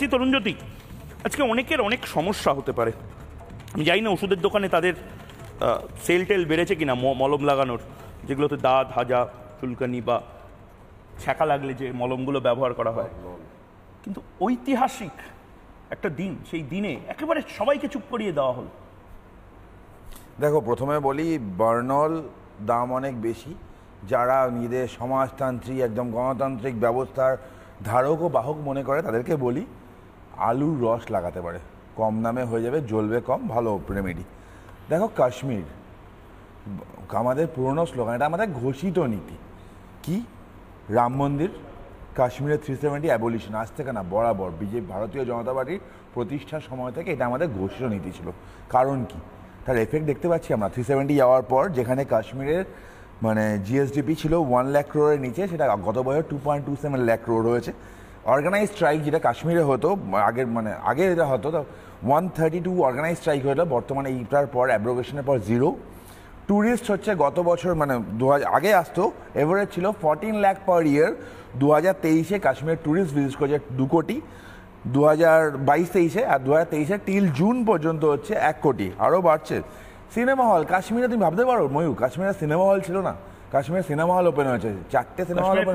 আসছি তরুণজ্যোতি। আজকে অনেকের অনেক সমস্যা হতে পারে, আমি জানি না ওষুধের দোকানে তাদের সেল টেল বেড়েছে কিনা মলম লাগানোর, যেগুলোতে দাঁত হাজা চুলকানি বা ছ্যাঁকা লাগলে যে মলমগুলো ব্যবহার করা হয়, কিন্তু ঐতিহাসিক একটা দিন, সেই দিনে একেবারে সবাইকে চুপ করিয়ে দেওয়া হলো। দেখো, প্রথমে বলি বার্নল দাম অনেক বেশি। যারা নিজেদের সমাজতান্ত্রিক একদম গণতান্ত্রিক ব্যবস্থার ধারক ও বাহক মনে করে তাদেরকে বলি আলুর রস লাগাতে পারে, কম দামে হয়ে যাবে, জ্বলবে কম, ভালো রেমেডি। দেখো, কাশ্মীর আমাদের পুরনো স্লোগান, এটা আমাদের ঘোষিত নীতি। কি? রাম মন্দির, কাশ্মীরের 370 অ্যাবলিশন, আজ থেকে না, বরাবর বিজেপি ভারতীয় জনতা পার্টির প্রতিষ্ঠার সময় থেকে এটা আমাদের ঘোষিত নীতি ছিল। কারণ কি? তার এফেক্ট দেখতে পাচ্ছি আমরা 370 যাওয়ার পর। যেখানে কাশ্মীরের জিএসডিপি ছিল 1 লাখ ক্রোড়ের নিচে, সেটা গত বছর 2.27 লাখ ক্রোড় হয়েছে। অর্গানাইজ স্ট্রাইক যেটা কাশ্মীরে হতো আগে যেটা হতো 132 অর্গানাইজ স্ট্রাইক হতো, বর্তমানে এইটার পর অ্যাব্রোগেশনের পর 0। ট্যুরিস্ট হচ্ছে গত বছর আগে আসতো, এভারেজ ছিল 14 লাখ পার ইয়ার। 2023-এ কাশ্মীর ট্যুরিস্ট ভিজিট করেছে 2 কোটি, 2022-23-এ, আর 2023-এ টিল জুন পর্যন্ত হচ্ছে 1 কোটি, আরও বাড়ছে। সিনেমা হল কাশ্মীরে, তুমি ভাবতে পারো ময়ূর, কাশ্মীরে সিনেমা হল ছিল না, কাশ্মীরে সিনেমা হল ওপেন হয়েছে, 4টে সিনেমা হল।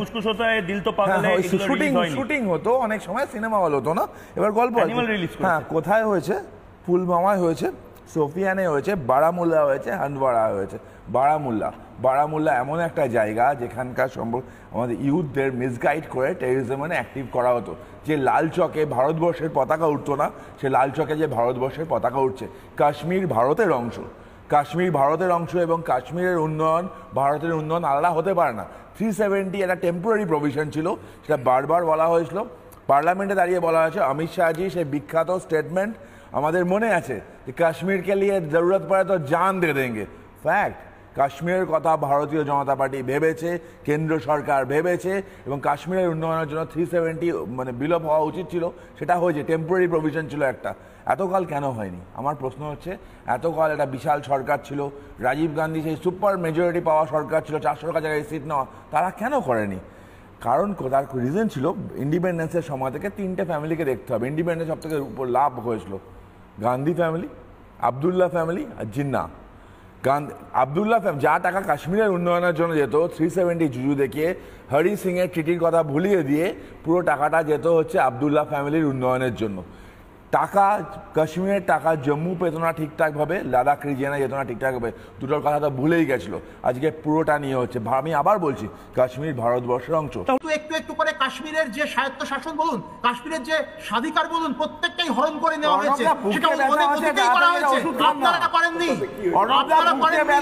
শুটিং হতো, অনেক সময় সিনেমা হল হতো না। এবার গল্প, হ্যাঁ, কোথায় হয়েছে? পুলওয়ামায় হয়েছে, সোফিয়ানে হয়েছে, বারামুল্লা হয়েছে, হান্ডওয়ারা হয়েছে। বারামুল্লা এমন একটা জায়গা যেখানকার আমাদের ইউথদের মিসগাইড করে টেররিজম অ্যাক্টিভ করা হতো। যে লাল চকে ভারতবর্ষের পতাকা উঠতো না, সে লাল চকে যে ভারতবর্ষের পতাকা উঠছে। কাশ্মীর ভারতের অংশ, এবং কাশ্মীরের উন্নয়ন ভারতের উন্নয়ন আলাদা হতে পারে না। 370 একটা টেম্পোরারি প্রভিশন ছিল, সেটা বারবার বলা হয়েছিল, পার্লামেন্টে দাঁড়িয়ে বলা হয়েছে। অমিত শাহজি সেই বিখ্যাত স্টেটমেন্ট আমাদের মনে আছে যে কাশ্মীরকে নিয়ে জরুরত পড়ে তো জান দে দেঙ্গে। ফ্যাক্ট, কাশ্মীরের কথা ভারতীয় জনতা পার্টি ভেবেছে, কেন্দ্র সরকার ভেবেছে, এবং কাশ্মীরের উন্নয়নের জন্য 370 বিলোপ হওয়া উচিত ছিল, সেটা হয়েছে। টেম্পোরারি প্রভিশন ছিল একটা। এতকাল কেন হয়নি? আমার প্রশ্ন হচ্ছে, এতকাল একটা বিশাল সরকার ছিল, রাজীব গান্ধী সেই সুপার মেজরিটি পাওয়া সরকার ছিল, 400 জায়গায় সিট নেওয়া, তারা কেন করেনি? কারণ তার রিজন ছিল, ইন্ডিপেন্ডেন্সের সময় থেকে 3টে ফ্যামিলিকে দেখতে হবে। ইন্ডিপেন্ডেন্স সব থেকে উপর লাভ হয়েছিল গান্ধী ফ্যামিলি, আবদুল্লাহ ফ্যামিলি আর জিন্না। আবদুল্লাহ ফ্যামিলি যা টাকা কাশ্মীরের উন্নয়নের জন্য যেত, 370 জুজু দেখিয়ে হরি সিংয়ের ট্রিটির কথা ভুলিয়ে দিয়ে পুরো টাকাটা যেত হচ্ছে আবদুল্লাহ ফ্যামিলির উন্নয়নের জন্য। টাকা, কাশ্মীরের টাকা জম্মু পেত না ঠিকঠাকভাবে, লাদাখ রিজিয়নে যেত না ঠিকঠাকভাবে, দুটোর কথা তো ভুলেই গেছিল। আজকে পুরোটা নিয়ে হচ্ছে। আমি আবার বলছি, কাশ্মীর ভারতবর্ষের অংশ। একটু একটু করে কাশ্মীরের যে স্বায়ত্ত শাসন বলুন, কাশ্মীরের যে স্বাধিকার বলুন, প্রত্যেকটাই হরণ করে নেওয়া হয়েছে। সেটা অনেক অতীতেই করা হয়েছে, আপনারা করেননি। আপনারা করেননি।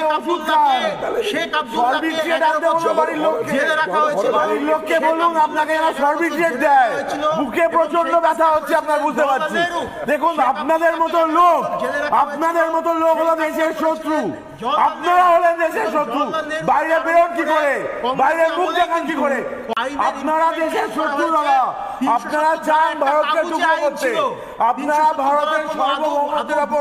শেখ আব্দুল্লাহকে 11 বছর জেলে রাখা হয়েছিল। লোককে বলুন আপনাকে এরা সর্বিট্রেট দেয়, বুকে প্রচন্ড ব্যথা হচ্ছে, আপনার বুঝতে পারছেন। দেখুন, আপনাদের মতো লোক হলো দেশের শত্রু, আপনারা হলেন দেশের শত্রু। বাইরে বেরোন কি করে? বাইরে মুখ দেখান কি করে? আপনারা দেশের শত্রু দাদা। আপনারা চান ভারতকে টুকরো করতে, আপনারা ভারতের সার্বভৌমত্বের উপর।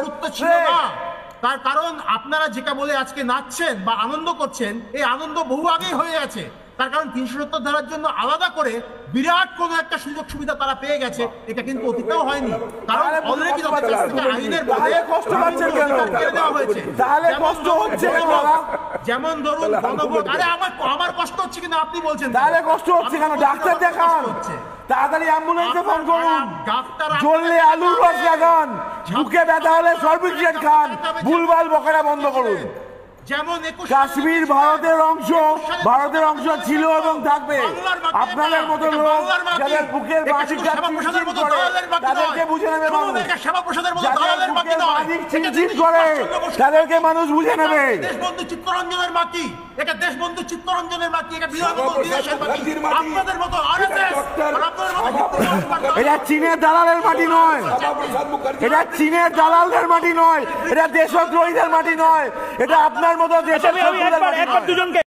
তার কারণ আপনারা যেটা বলে আজকে নাচছেন বা আনন্দ করছেন, এই আনন্দ বহু আগেই হয়ে গেছে। তার কারণ 370 ধারার জন্য আলাদা করে বিরাট কোন একটা সুযোগ সুবিধা তারা পেয়ে গেছে, এটা কিন্তু অতীতেও হয়নি। কারণ অলরেডি আইনের বলে কষ্ট পাচ্ছেন কেন? তাহলে কষ্ট হচ্ছে কেন? যেমন ধরুন গণভোট, আরে আমার কষ্ট হচ্ছে কিন্তু আপনি বলছেন তাহলে কষ্ট হচ্ছে কেন? ডাক্তার দেখান, তাড়াতাড়ি অ্যাম্বুলেন্সে ফোন করুন, জ্বললে আলুর রস লাগান, বুকে ব্যথা হলে সর্বিট্রেট খান, ভুলভাল বকেরা বন্ধ করুন। যেমন কাশ্মীর ভারতের অংশ ছিল এবং থাকবে। আপনাদের মতো লোক যাদের বুকের মাঝি তাদেরকে বুঝে নেবে মানুষ, যাদের বুকের মাঝি চিনচিন করে তাদেরকে মানুষ বুঝে নেবে। দেশবন্ধু চিত্তরঞ্জনের মাটি, এটা দেশবন্ধু চিত্তরঞ্জনের মাটি, এটা আপনাদের মতো এটা চীনের দালালের মাটি নয়, এটা চীনের দালালদের মাটি নয়, এটা দেশদ্রোহীদের মাটি নয়, এটা আপনার মতো দেশের